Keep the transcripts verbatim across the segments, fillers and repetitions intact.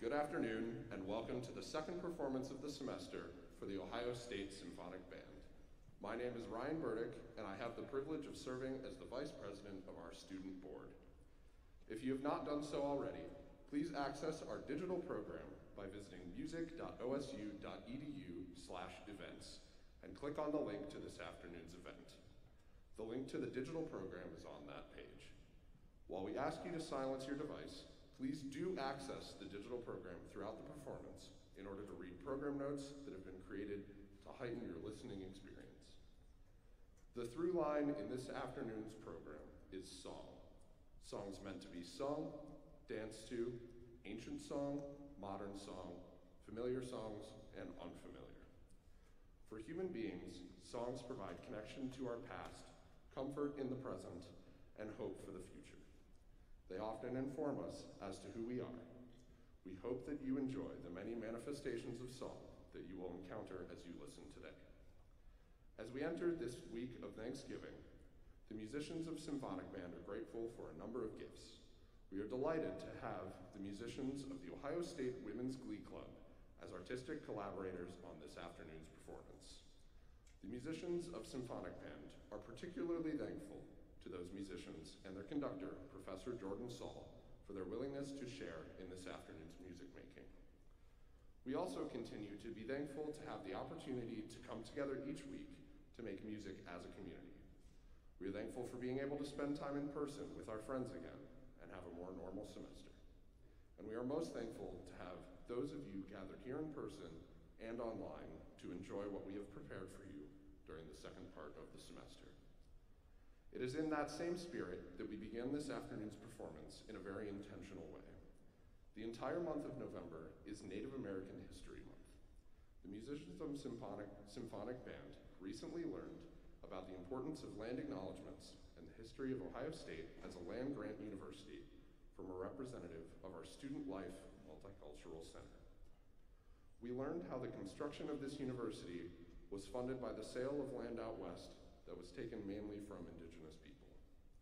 Good afternoon, and welcome to the second performance of the semester for the Ohio State Symphonic Band. My name is Ryan Burdick, and I have the privilege of serving as the Vice President of our student board. If you have not done so already, please access our digital program by visiting music dot O S U dot E D U slash events and click on the link to this afternoon's event. The link to the digital program is on that page. While we ask you to silence your device, please do access the digital program throughout the performance in order to read program notes that have been created to heighten your listening experience. The through line in this afternoon's program is song. Songs meant to be sung, danced to, ancient song, modern song, familiar songs, and unfamiliar. For human beings, songs provide connection to our past, comfort in the present, and hope for the future. They often inform us as to who we are. We hope that you enjoy the many manifestations of song that you will encounter as you listen today. As we enter this week of Thanksgiving, the musicians of Symphonic Band are grateful for a number of gifts. We are delighted to have the musicians of the Ohio State Women's Glee Club as artistic collaborators on this afternoon's performance. The musicians of Symphonic Band are particularly thankful to those musicians and their conductor, Professor Jordan Saul, for their willingness to share in this afternoon's music making. We also continue to be thankful to have the opportunity to come together each week to make music as a community. We are thankful for being able to spend time in person with our friends again and have a more normal semester. And we are most thankful to have those of you gathered here in person and online to enjoy what we have prepared for you during the second part of the semester. It is in that same spirit that we begin this afternoon's performance in a very intentional way. The entire month of November is Native American History Month. The musicians of Symphonic, Symphonic Band recently learned about the importance of land acknowledgements and the history of Ohio State as a land-grant university from a representative of our Student Life Multicultural Center. We learned how the construction of this university was funded by the sale of land out west that was taken mainly from indigenous people.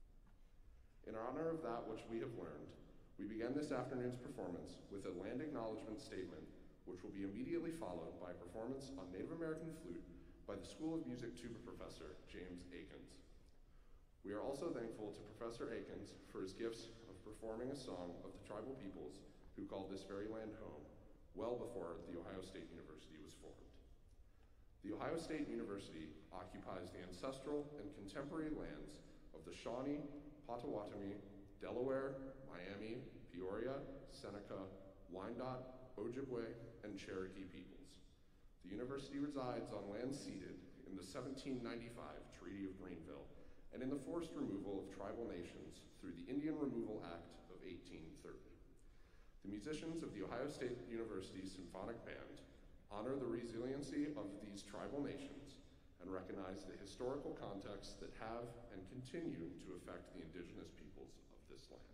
In honor of that which we have learned, we begin this afternoon's performance with a land acknowledgement statement, which will be immediately followed by a performance on Native American flute by the School of Music tuba professor, James Akins. We are also thankful to Professor Akins for his gifts of performing a song of the tribal peoples who called this very land home, well before the Ohio State University was formed. The Ohio State University occupies the ancestral and contemporary lands of the Shawnee, Potawatomi, Delaware, Miami, Peoria, Seneca, Wyandot, Ojibwe, and Cherokee peoples. The university resides on land ceded in the seventeen ninety-five Treaty of Greenville and in the forced removal of tribal nations through the Indian Removal Act of eighteen thirty. The musicians of the Ohio State University Symphonic Band honor the resiliency of these tribal nations and recognize the historical contexts that have and continue to affect the indigenous peoples of this land.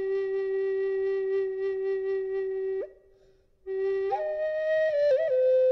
Thank you.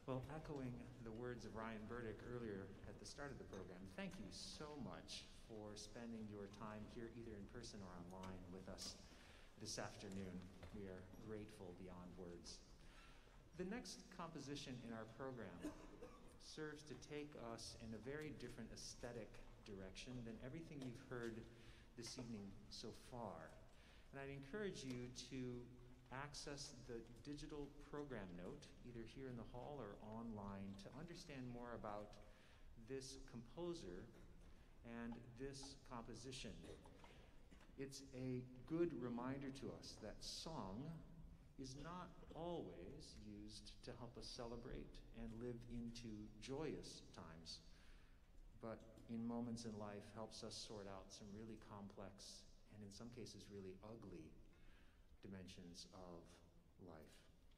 Well, echoing the words of Ryan Burdick earlier at the start of the program, thank you so much for spending your time here, either in person or online, with us this afternoon. We are grateful beyond words. The next composition in our program serves to take us in a very different aesthetic direction than everything you've heard this evening so far. And I'd encourage you to access the digital program note, either here in the hall or online, to understand more about this composer and this composition. It's a good reminder to us that song is not always used to help us celebrate and live into joyous times, but in moments in life helps us sort out some really complex and in some cases really ugly dimensions of life.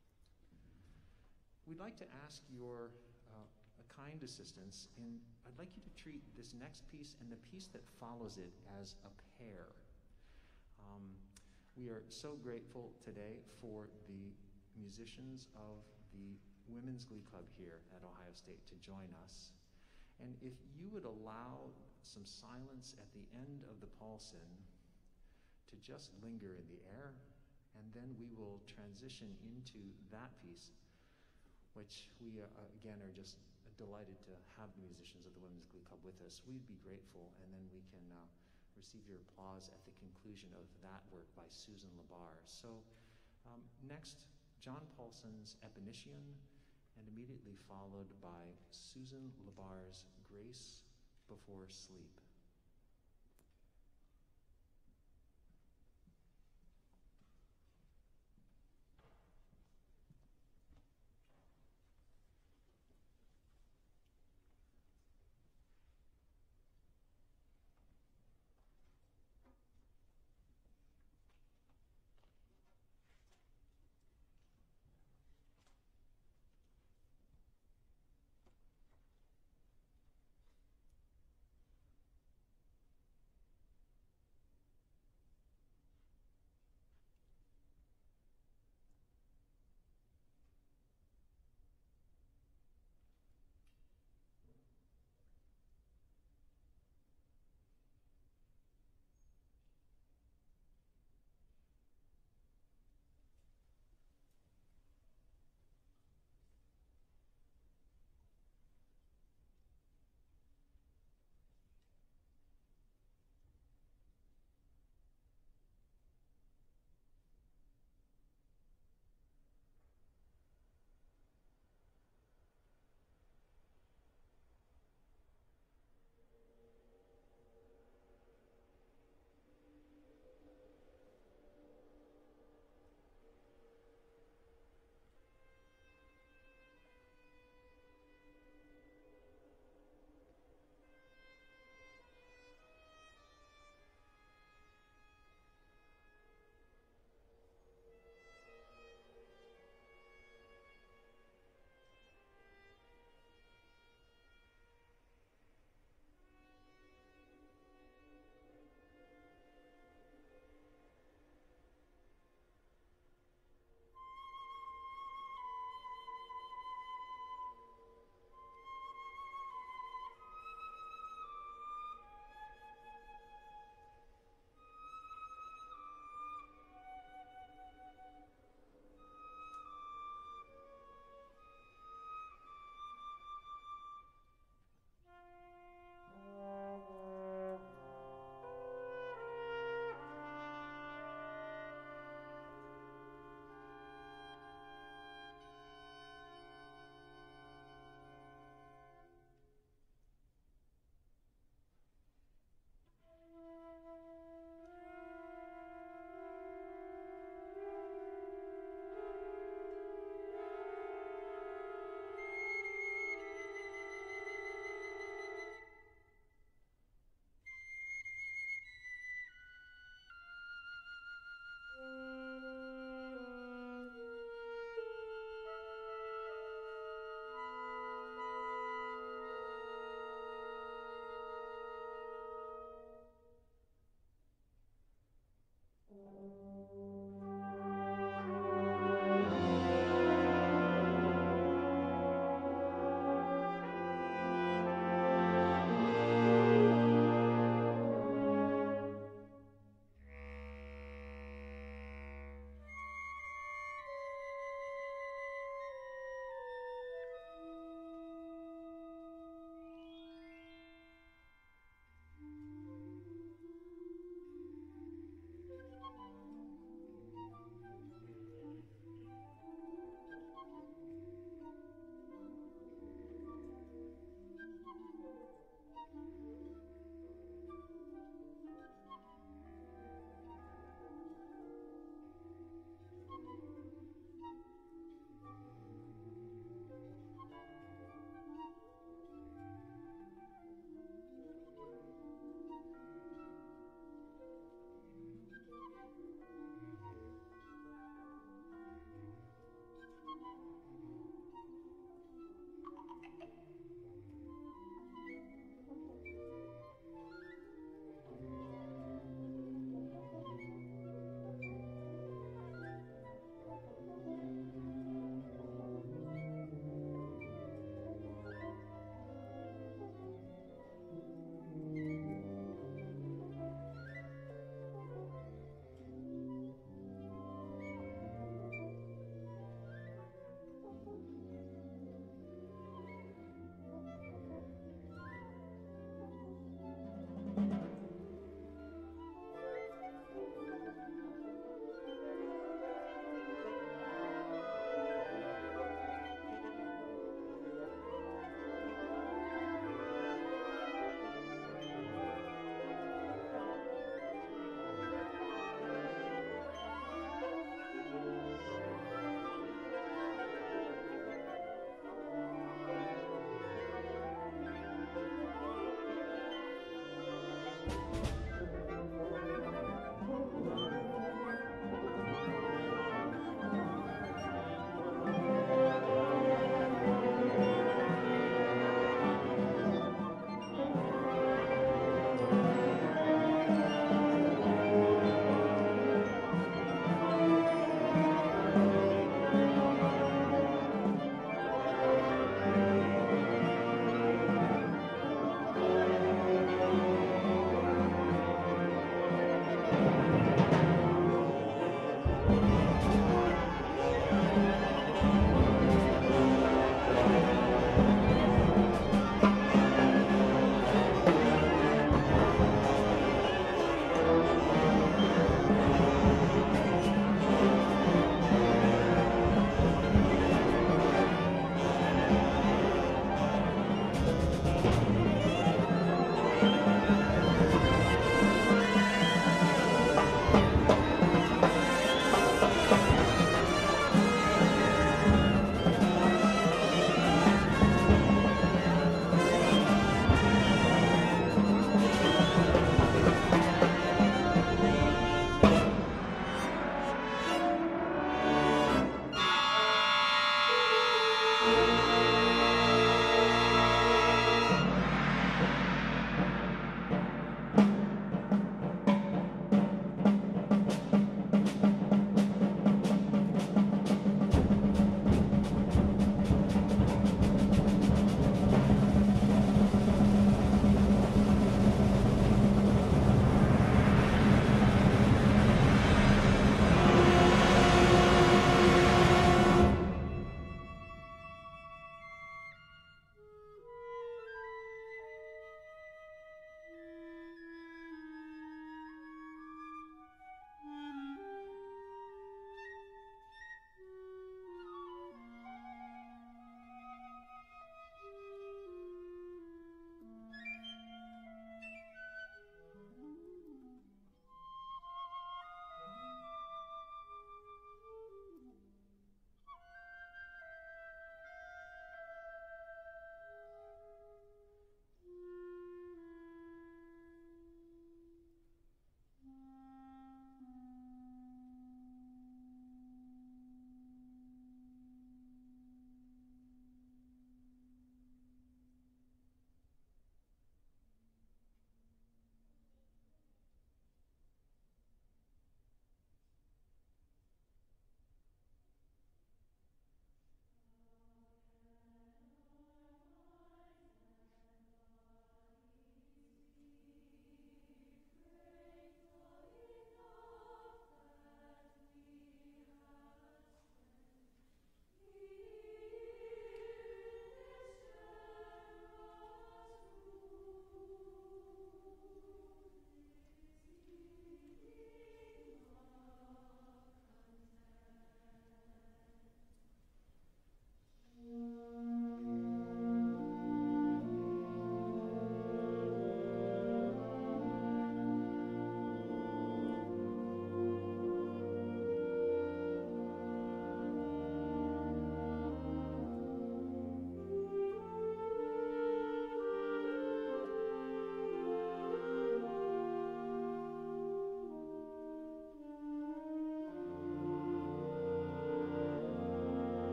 We'd like to ask your uh, a kind assistance, and I'd like you to treat this next piece and the piece that follows it as a pair. Um, we are so grateful today for the musicians of the Women's Glee Club here at Ohio State to join us. And if you would allow some silence at the end of the Paulson to just linger in the air, and then we will transition into that piece, which we, uh, again, are just delighted to have the musicians of the Women's Glee Club with us. We'd be grateful, and then we can uh, receive your applause at the conclusion of that work by Susan LaBarr. So um, next, John Paulson's Epinicion, and immediately followed by Susan LaBarr's Grace Before Sleep.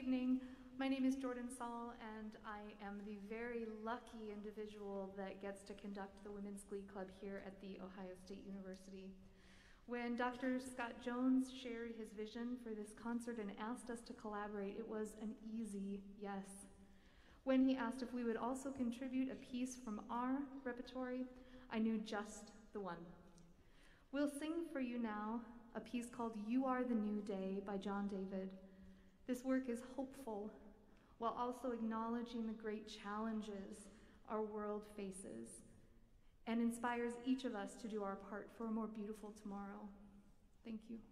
evening. My name is Jordan Saul, and I am the very lucky individual that gets to conduct the Women's Glee Club here at The Ohio State University. When Doctor Scott Jones shared his vision for this concert and asked us to collaborate, it was an easy yes. When he asked if we would also contribute a piece from our repertoire, I knew just the one. We'll sing for you now a piece called You Are the New Day by John David. This work is hopeful while also acknowledging the great challenges our world faces and inspires each of us to do our part for a more beautiful tomorrow. Thank you.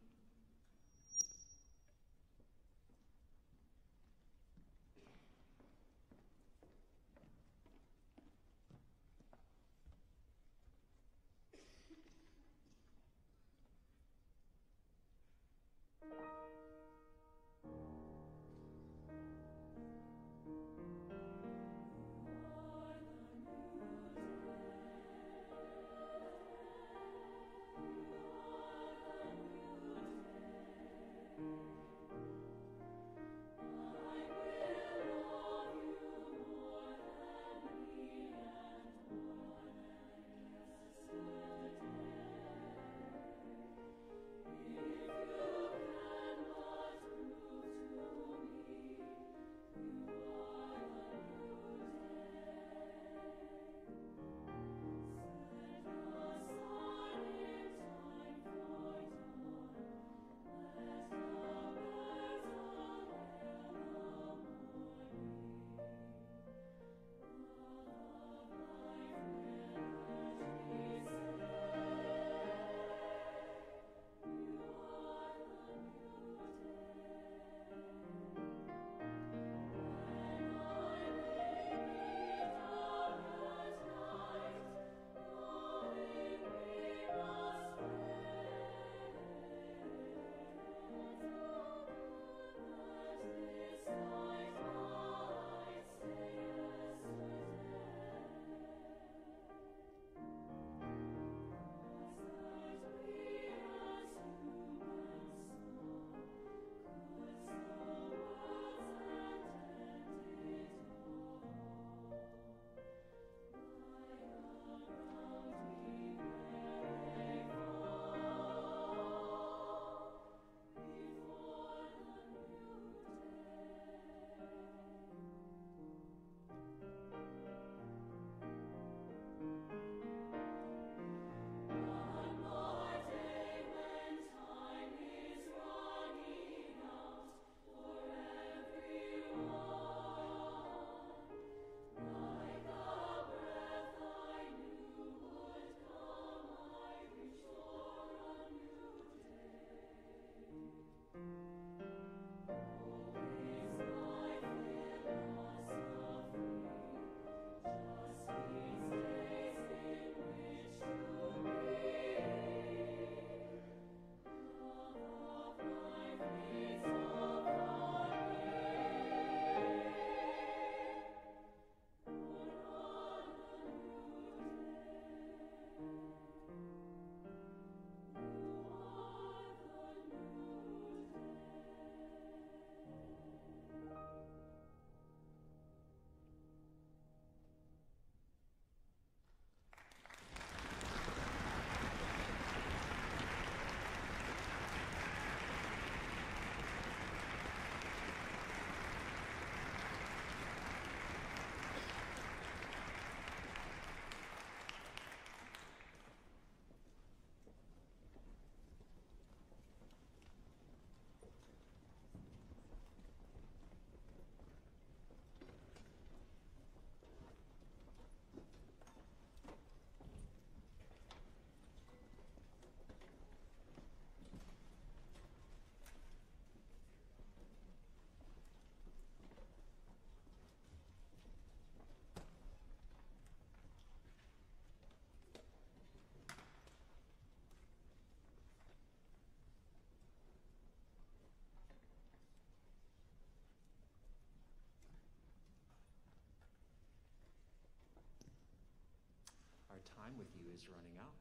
time with you is running out.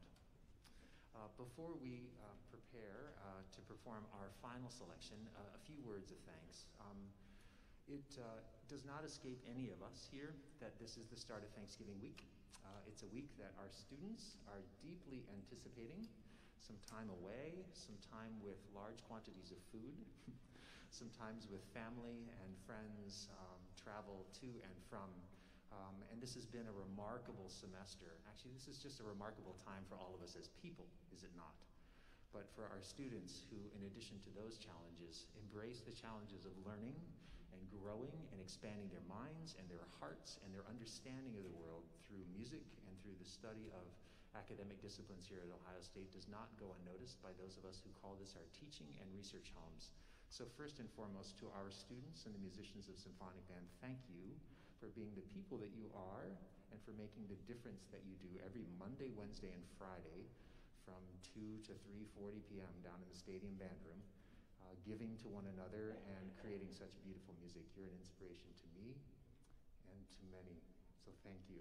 Uh, before we uh, prepare uh, to perform our final selection, uh, a few words of thanks. Um, It uh, does not escape any of us here that this is the start of Thanksgiving week. Uh, it's a week that our students are deeply anticipating. Some time away, some time with large quantities of food, sometimes with family and friends, um, travel to and from. Um, and this has been a remarkable semester. Actually, this is just a remarkable time for all of us as people, is it not? But for our students who, in addition to those challenges, embrace the challenges of learning and growing and expanding their minds and their hearts and their understanding of the world through music and through the study of academic disciplines here at Ohio State does not go unnoticed by those of us who call this our teaching and research homes. So first and foremost, to our students and the musicians of Symphonic Band, thank you for being the people that you are and for making the difference that you do every Monday, Wednesday, and Friday from two to three forty p m down in the stadium band room, uh, giving to one another and creating such beautiful music. You're an inspiration to me and to many, so thank you.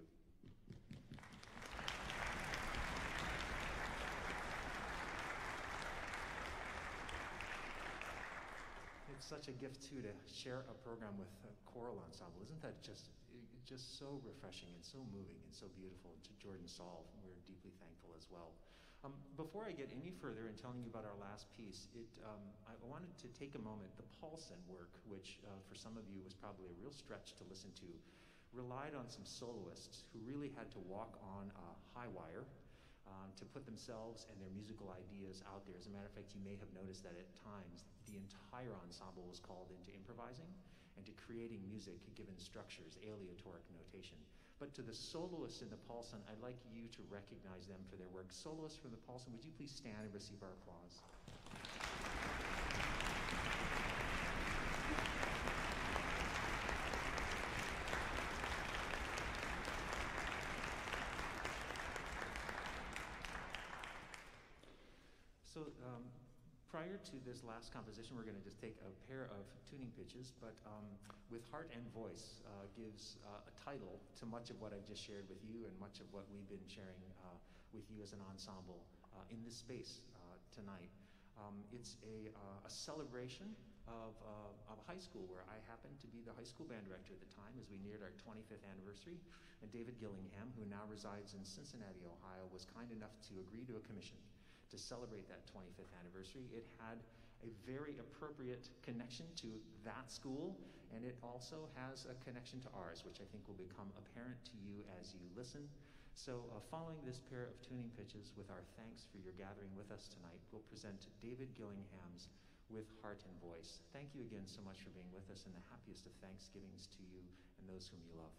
It's such a gift, too, to share a program with a choral ensemble. Isn't that just just so refreshing and so moving and so beautiful? To Jordan Saul, we're deeply thankful as well. Um, before I get any further in telling you about our last piece, it, um, I wanted to take a moment. The Paulson work, which uh, for some of you was probably a real stretch to listen to, relied on some soloists who really had to walk on a high wire Um, to put themselves and their musical ideas out there. As a matter of fact, you may have noticed that at times the entire ensemble was called into improvising and to creating music given structures, aleatoric notation. But to the soloists in the Paulson, I'd like you to recognize them for their work. Soloists from the Paulson, would you please stand and receive our applause? So um, prior to this last composition, we're going to just take a pair of tuning pitches, but um, with heart and voice uh, gives uh, a title to much of what I've just shared with you and much of what we've been sharing uh, with you as an ensemble uh, in this space uh, tonight. Um, it's a, uh, a celebration of, uh, of high school where I happened to be the high school band director at the time as we neared our twenty-fifth anniversary. And David Gillingham, who now resides in Cincinnati, Ohio, was kind enough to agree to a commission to celebrate that twenty-fifth anniversary. It had a very appropriate connection to that school, and it also has a connection to ours, which I think will become apparent to you as you listen. So uh, following this pair of tuning pitches with our thanks for your gathering with us tonight, we'll present David Gillingham's With Heart and Voice. Thank you again so much for being with us, and the happiest of Thanksgivings to you and those whom you love.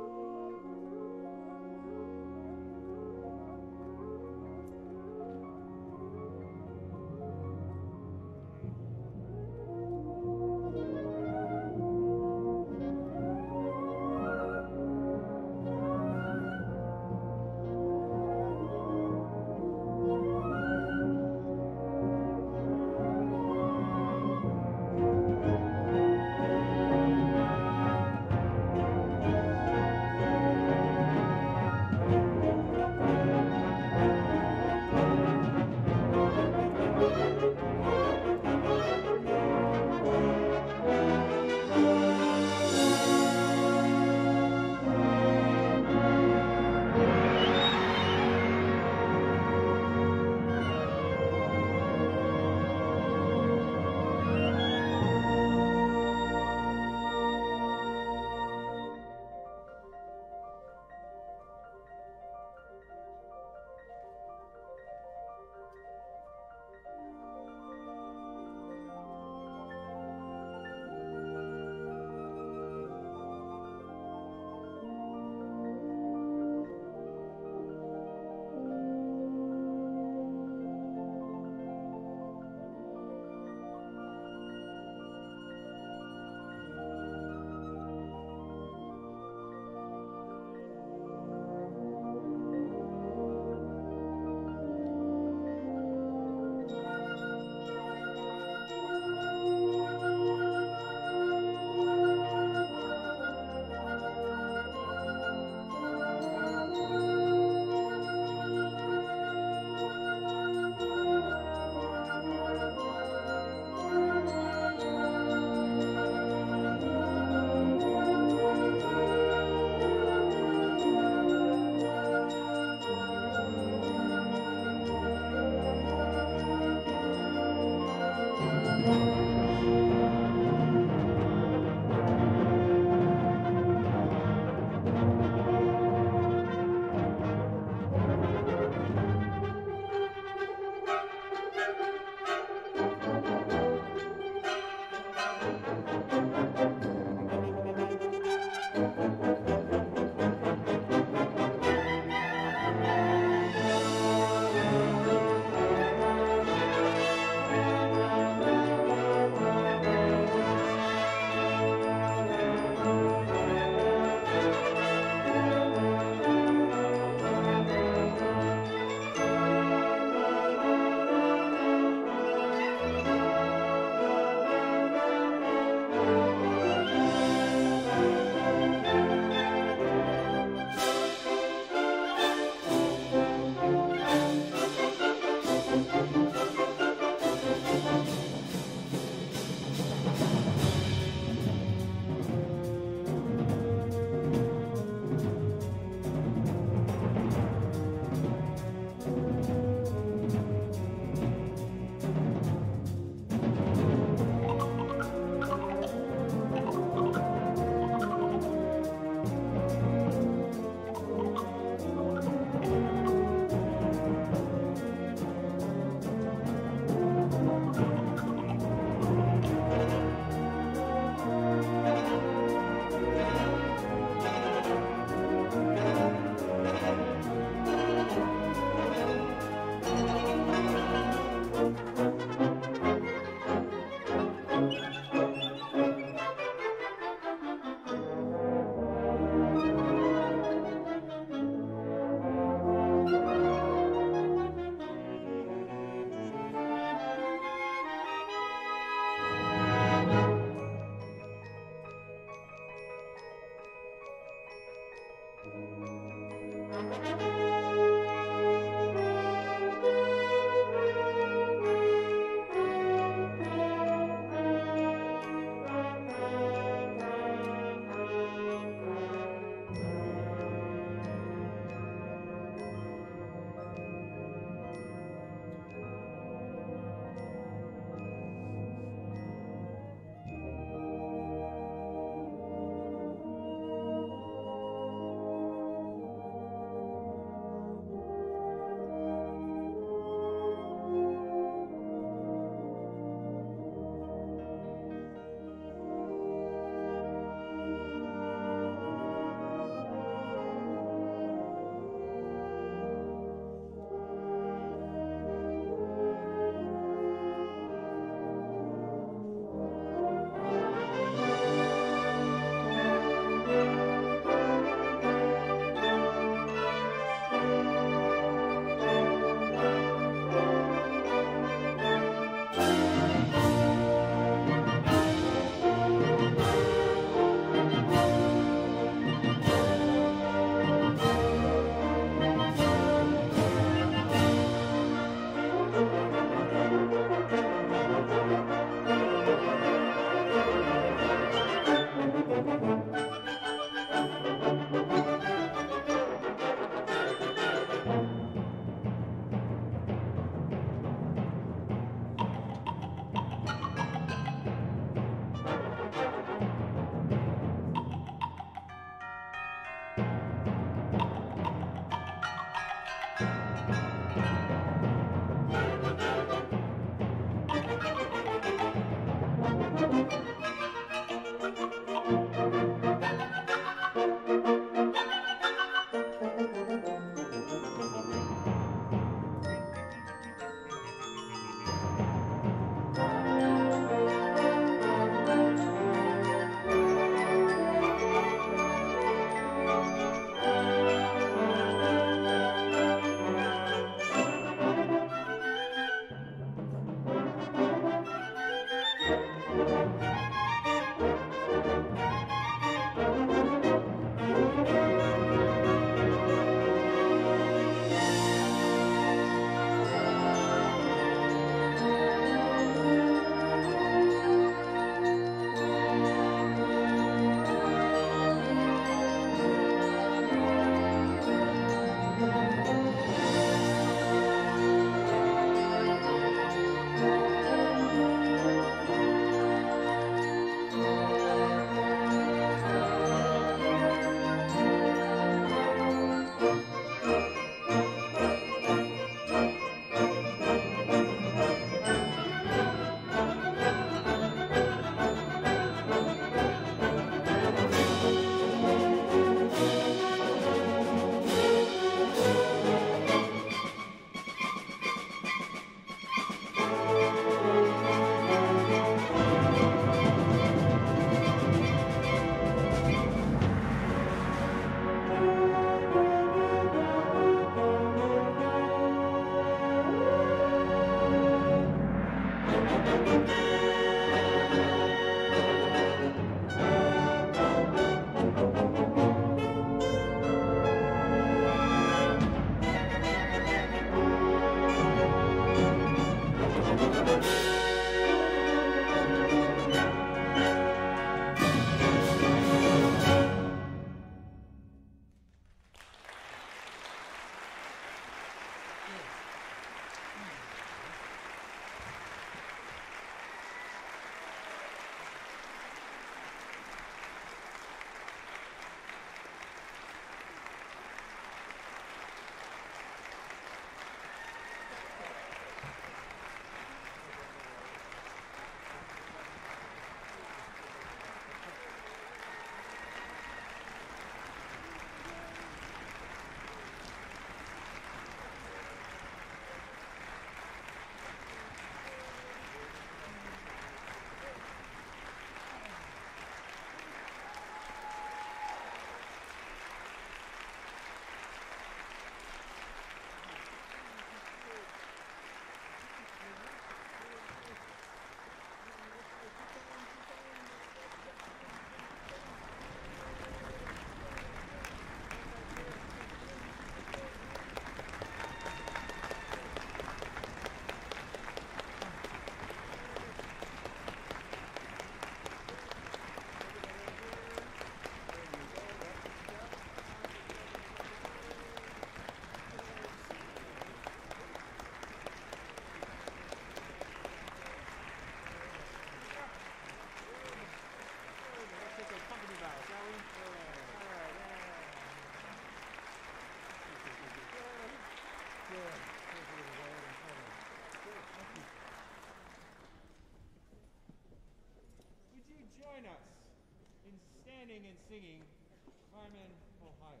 join us in standing and singing Carmen, Ohio.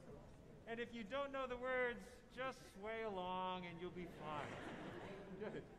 And if you don't know the words, just sway along and you'll be fine. Good.